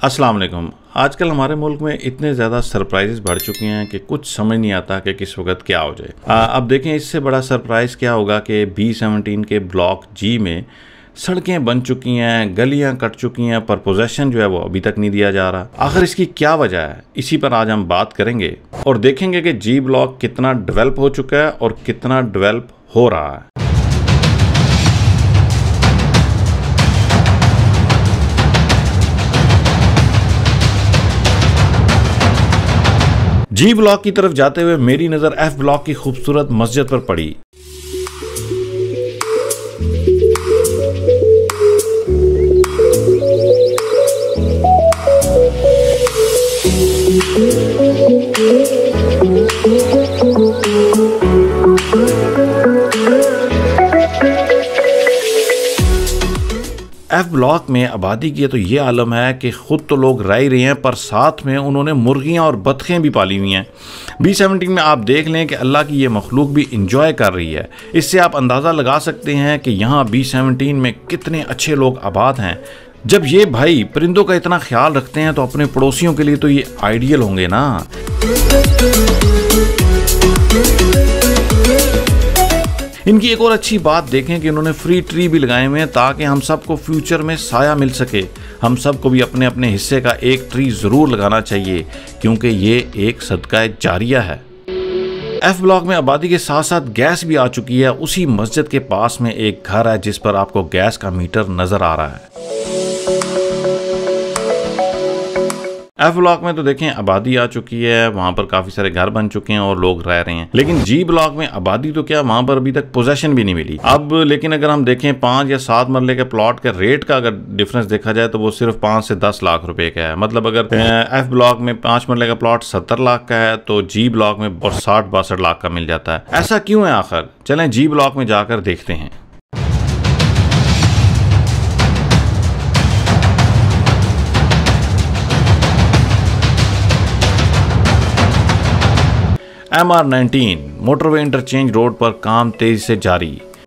अस्सलाम वालेकुम। आजकल हमारे मुल्क में इतने ज़्यादा सरप्राइजेस बढ़ चुके हैं कि कुछ समझ नहीं आता कि किस वक्त क्या हो जाए। अब देखें इससे बड़ा सरप्राइज़ क्या होगा कि B17 के ब्लॉक जी में सड़कें बन चुकी हैं, गलियां कट चुकी हैं, पर पोजेसन जो है वो अभी तक नहीं दिया जा रहा। आखिर इसकी क्या वजह है, इसी पर आज हम बात करेंगे और देखेंगे कि जी ब्लॉक कितना डेवलप हो चुका है और कितना डेवलप हो रहा है। जी ब्लॉक की तरफ जाते हुए मेरी नज़र एफ ब्लॉक की खूबसूरत मस्जिद पर पड़ी। एफ ब्लॉक में आबादी की तो ये आलम है कि ख़ुद तो लोग रह ही रहे हैं, पर साथ में उन्होंने मुर्गियां और बतखें भी पाली हुई हैं। B17 में आप देख लें कि अल्लाह की ये मखलूक भी इंजॉय कर रही है। इससे आप अंदाज़ा लगा सकते हैं कि यहाँ B17 में कितने अच्छे लोग आबाद हैं। जब ये भाई परिंदों का इतना ख्याल रखते हैं तो अपने पड़ोसियों के लिए तो ये आइडियल होंगे ना। इनकी एक और अच्छी बात देखें कि उन्होंने फ्री ट्री भी लगाए हुए हैं ताकि हम सबको फ्यूचर में साया मिल सके। हम सबको भी अपने अपने हिस्से का एक ट्री ज़रूर लगाना चाहिए क्योंकि ये एक सदका जारिया है। एफ ब्लॉक में आबादी के साथ साथ गैस भी आ चुकी है। उसी मस्जिद के पास में एक घर है जिस पर आपको गैस का मीटर नज़र आ रहा है। एफ ब्लॉक में तो देखें आबादी आ चुकी है, वहां पर काफी सारे घर बन चुके हैं और लोग रह रहे हैं। लेकिन जी ब्लॉक में आबादी तो क्या, वहां पर अभी तक पोजेसन भी नहीं मिली। अब लेकिन अगर हम देखें 5 या 7 मरले के प्लॉट के रेट का अगर डिफरेंस देखा जाए तो वो सिर्फ 5 से 10 लाख रुपए का है। मतलब अगर एफ ब्लॉक में 5 मरले का प्लॉट 70 लाख का है तो जी ब्लॉक में 60-62 लाख का मिल जाता है। ऐसा क्यों है आखिर? चलें जी ब्लॉक में जाकर देखते हैं। MR19 मोटरवे इंटरचेंज रोड पर काम तेजी से जारी।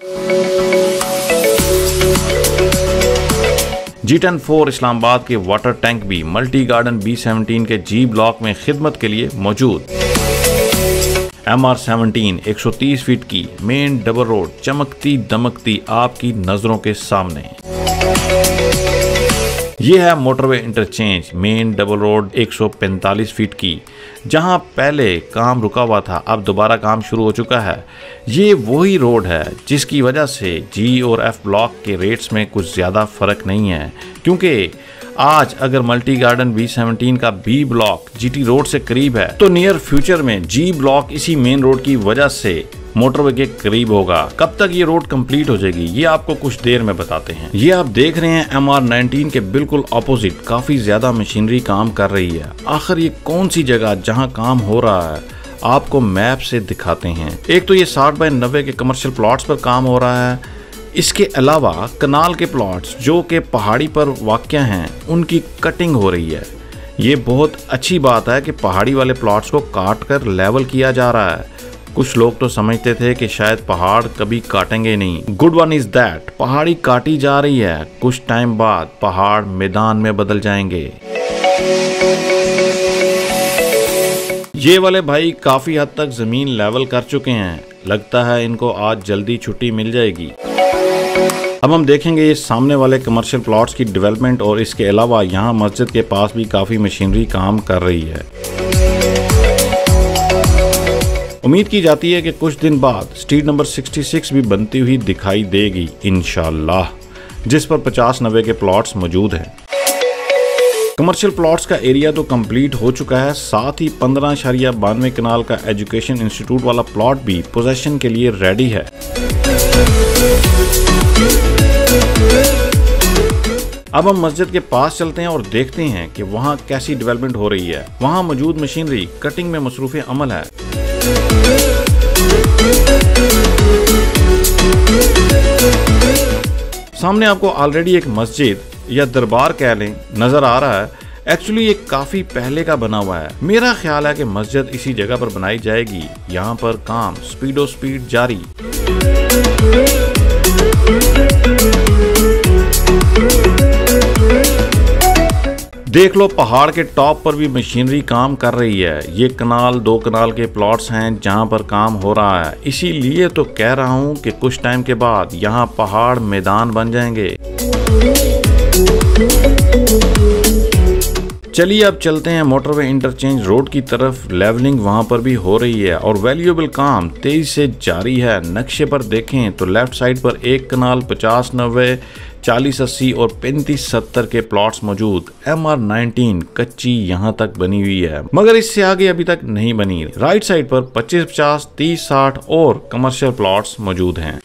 G10-4 इस्लामाबाद के वाटर टैंक भी मल्टी गार्डन B17 के जी ब्लॉक में खिदमत के लिए मौजूद। MR17 130 फीट की मेन डबल रोड चमकती दमकती आपकी नजरों के सामने। यह है motorway interchange main double road 145 feet की, जहां पहले काम रुका हुआ था अब दोबारा काम शुरू हो चुका है। ये वही रोड है जिसकी वजह से जी और एफ ब्लॉक के रेट्स में कुछ ज़्यादा फ़र्क नहीं है, क्योंकि आज अगर मल्टी गार्डन B17 का बी ब्लॉक GT रोड से करीब है तो नियर फ्यूचर में जी ब्लॉक इसी मेन रोड की वजह से मोटरवे के करीब होगा। कब तक ये रोड कंप्लीट हो जाएगी ये आपको कुछ देर में बताते हैं। ये आप देख रहे हैं MR19 के बिल्कुल ऑपोजिट काफी ज्यादा मशीनरी काम कर रही है। आखिर ये कौन सी जगह जहां काम हो रहा है आपको मैप से दिखाते हैं। एक तो ये 60 बाय 90 के कमर्शियल प्लॉट्स पर काम हो रहा है। इसके अलावा कनाल के प्लॉट्स जो कि पहाड़ी पर वाक़या हैं उनकी कटिंग हो रही है। ये बहुत अच्छी बात है कि पहाड़ी वाले प्लॉट्स को काट कर लेवल किया जा रहा है। कुछ लोग तो समझते थे कि शायद पहाड़ कभी काटेंगे नहीं। गुड वन इज दैट पहाड़ी काटी जा रही है। कुछ टाइम बाद पहाड़ मैदान में बदल जाएंगे। ये वाले भाई काफी हद तक जमीन लेवल कर चुके हैं। लगता है इनको आज जल्दी छुट्टी मिल जाएगी। अब हम देखेंगे ये सामने वाले कमर्शियल प्लॉट्स की डेवलपमेंट और इसके अलावा यहाँ मस्जिद के पास भी काफी मशीनरी काम कर रही है। उम्मीद की जाती है कि कुछ दिन बाद स्ट्रीट नंबर 66 भी बनती हुई दिखाई देगी इंशाल्लाह, जिस पर 50-90 के प्लॉट्स मौजूद हैं। कमर्शियल प्लॉट्स का एरिया तो कंप्लीट हो चुका है, साथ ही 15.92 कनाल का एजुकेशन इंस्टीट्यूट वाला प्लॉट भी पोजेसन के लिए रेडी है। अब हम मस्जिद के पास चलते हैं और देखते हैं कि वहाँ कैसी डेवलपमेंट हो रही है। वहाँ मौजूद मशीनरी कटिंग में मसरूफ़ अमल है। सामने आपको ऑलरेडी एक मस्जिद या दरबार कह लें नजर आ रहा है। एक्चुअली ये काफी पहले का बना हुआ है। मेरा ख्याल है कि मस्जिद इसी जगह पर बनाई जाएगी। यहाँ पर काम स्पीडो स्पीड जारी। देख लो पहाड़ के टॉप पर भी मशीनरी काम कर रही है। ये कनाल 2 कनाल के प्लॉट्स हैं जहां पर काम हो रहा है। इसीलिए तो कह रहा हूं कि कुछ टाइम के बाद यहां पहाड़ मैदान बन जाएंगे। चलिए अब चलते हैं मोटरवे इंटरचेंज रोड की तरफ। लेवलिंग वहां पर भी हो रही है और वैल्यूएबल काम तेजी से जारी है। नक्शे पर देखें तो लेफ्ट साइड पर एक कनाल 50-90, 40-80 और 35-70 के प्लॉट्स मौजूद। MR19 कच्ची यहां तक बनी हुई है, मगर इससे आगे अभी तक नहीं बनी। राइट साइड पर 25-50, 30-60 और कमर्शियल प्लॉट्स मौजूद हैं।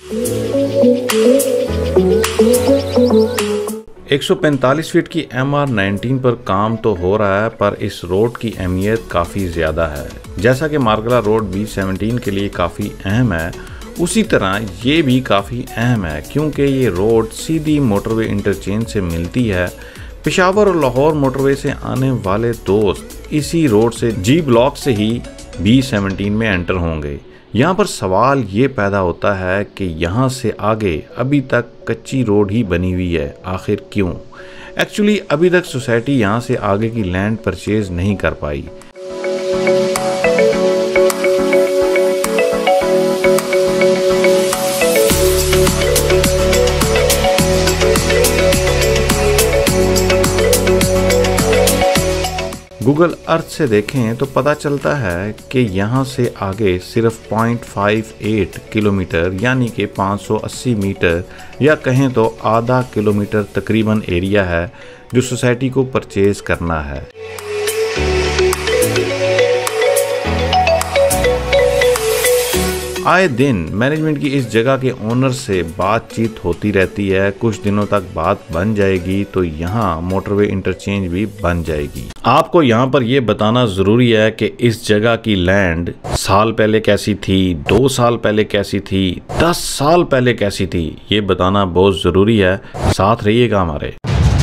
145 फीट की MR19 पर काम तो हो रहा है, पर इस रोड की अहमियत काफ़ी ज़्यादा है। जैसा कि मार्गला रोड B17 के लिए काफ़ी अहम है, उसी तरह ये भी काफ़ी अहम है क्योंकि ये रोड सीधी मोटरवे इंटरचेंज से मिलती है। पेशावर और लाहौर मोटरवे से आने वाले दोस्त इसी रोड से G ब्लॉक से ही B17 में एंटर होंगे। यहाँ पर सवाल ये पैदा होता है कि यहाँ से आगे अभी तक कच्ची रोड ही बनी हुई है, आखिर क्यों? एक्चुअली अभी तक सोसाइटी यहाँ से आगे की लैंड परचेज नहीं कर पाई। गूगल अर्थ से देखें तो पता चलता है कि यहाँ से आगे सिर्फ 0.58 किलोमीटर यानी कि 580 मीटर या कहें तो आधा किलोमीटर तकरीबन एरिया है जो सोसाइटी को परचेज करना है। आए दिन मैनेजमेंट की इस जगह के ओनर से बातचीत होती रहती है। कुछ दिनों तक बात बन जाएगी तो यहाँ मोटरवे इंटरचेंज भी बन जाएगी। आपको यहाँ पर यह बताना ज़रूरी है कि इस जगह की लैंड साल पहले कैसी थी, 2 साल पहले कैसी थी, 10 साल पहले कैसी थी, ये बताना बहुत ज़रूरी है। साथ रहिएगा हमारे।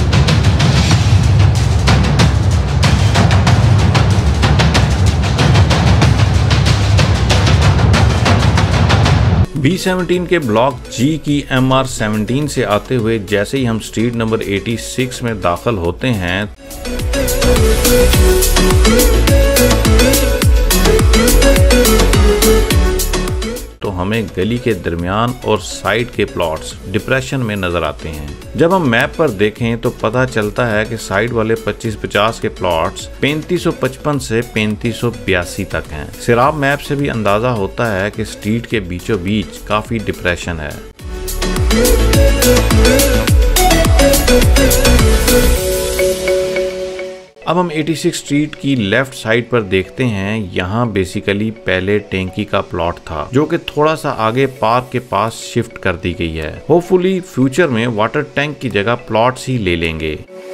B17 के ब्लॉक G की MR17 से आते हुए जैसे ही हम स्ट्रीट नंबर 86 में दाखिल होते हैं तो हमें गली के दरमियान और साइड के प्लॉट्स डिप्रेशन में नजर आते हैं। जब हम मैप पर देखें तो पता चलता है कि साइड वाले 25-50 के प्लॉट्स 3555 से 3582 तक हैं। सिराब मैप से भी अंदाजा होता है कि स्ट्रीट के बीचों बीच काफी डिप्रेशन है। अब हम 86 स्ट्रीट की लेफ्ट साइड पर देखते हैं। यहाँ बेसिकली पहले टैंकी का प्लॉट था जो कि थोड़ा सा आगे पार्क के पास शिफ्ट कर दी गई है। होपफुली फ्यूचर में वाटर टैंक की जगह प्लॉट्स ही ले लेंगे।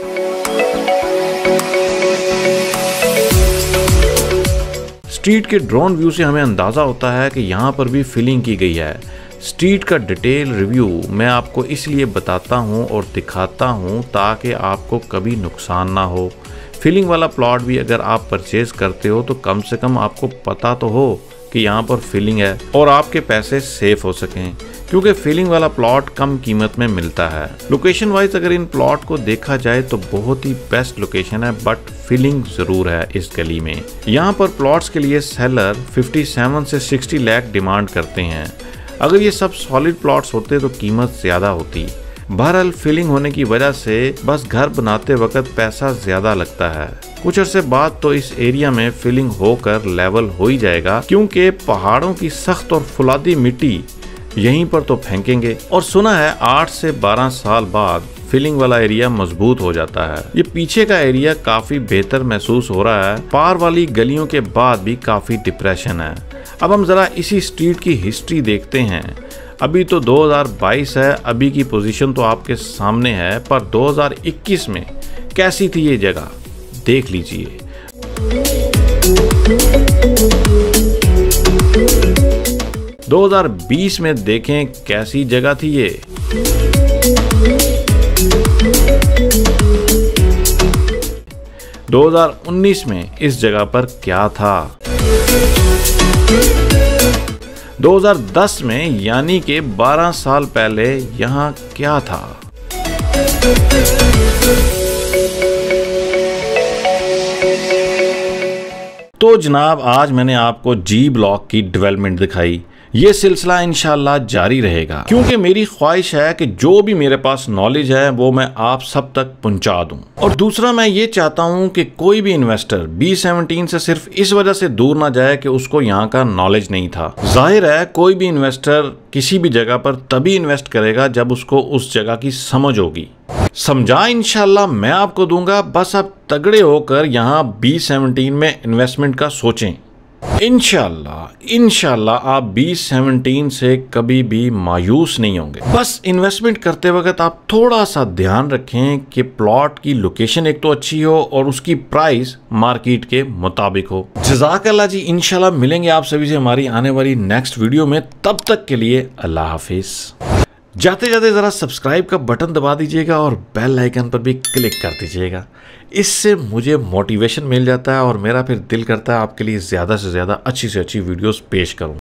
स्ट्रीट के ड्रोन व्यू से हमें अंदाजा होता है कि यहाँ पर भी फिलिंग की गई है। स्ट्रीट का डिटेल रिव्यू मैं आपको इसलिए बताता हूँ और दिखाता हूँ ताकि आपको कभी नुकसान ना हो। फिलिंग वाला प्लॉट भी अगर आप परचेज करते हो तो कम से कम आपको पता तो हो कि यहाँ पर फिलिंग है और आपके पैसे सेफ हो सकें, क्योंकि फिलिंग वाला प्लॉट कम कीमत में मिलता है। लोकेशन वाइज अगर इन प्लॉट को देखा जाए तो बहुत ही बेस्ट लोकेशन है, बट फिलिंग जरूर है इस गली में। यहाँ पर प्लॉट्स के लिए सेलर 57 से 60 लाख डिमांड करते हैं। अगर ये सब सॉलिड प्लॉट्स होते तो कीमत ज्यादा होती। बहरहाल फिलिंग होने की वजह से बस घर बनाते वक्त पैसा ज्यादा लगता है। कुछ अरसे बाद तो इस एरिया में फिलिंग होकर लेवल हो ही जाएगा, क्योंकि पहाड़ों की सख्त और फुलादी मिट्टी यहीं पर तो फेंकेंगे। और सुना है 8 से 12 साल बाद फिलिंग वाला एरिया मजबूत हो जाता है। ये पीछे का एरिया काफी बेहतर महसूस हो रहा है। पार वाली गलियों के बाद भी काफी डिप्रेशन है। अब हम जरा इसी स्ट्रीट की हिस्ट्री देखते हैं। अभी तो 2022 है, अभी की पोजीशन तो आपके सामने है, पर 2021 में कैसी थी ये जगह देख लीजिए। दो 2020 में देखें कैसी जगह थी ये। दो 2019 में इस जगह पर क्या था। 2010 में यानी कि 12 साल पहले यहाँ क्या था। तो जनाब आज मैंने आपको जी ब्लॉक की डेवलपमेंट दिखाई। ये सिलसिला इंशाल्लाह जारी रहेगा, क्योंकि मेरी ख्वाहिश है कि जो भी मेरे पास नॉलेज है वो मैं आप सब तक पहुंचा दूं। और दूसरा मैं ये चाहता हूं कि कोई भी इन्वेस्टर B17 से सिर्फ इस वजह से दूर ना जाए कि उसको यहाँ का नॉलेज नहीं था। जाहिर है कोई भी इन्वेस्टर किसी भी जगह पर तभी इन्वेस्ट करेगा जब उसको उस जगह की समझ होगी। समझा इंशाल्लाह मैं आपको दूंगा, बस आप तगड़े होकर यहाँ B17 में इन्वेस्टमेंट का सोचें। इंशाल्लाह आप B17 से कभी भी मायूस नहीं होंगे। बस इन्वेस्टमेंट करते वक्त आप थोड़ा सा ध्यान रखें कि प्लॉट की लोकेशन एक तो अच्छी हो और उसकी प्राइस मार्केट के मुताबिक हो। जज़ाकल्लाह जी। इंशाल्लाह मिलेंगे आप सभी से हमारी आने वाली नेक्स्ट वीडियो में। तब तक के लिए अल्लाह हाफिज। जाते जाते ज़रा सब्सक्राइब का बटन दबा दीजिएगा और बेल आइकन पर भी क्लिक कर दीजिएगा। इससे मुझे मोटिवेशन मिल जाता है और मेरा फिर दिल करता है आपके लिए ज़्यादा से ज़्यादा अच्छी से अच्छी वीडियोस पेश करूं।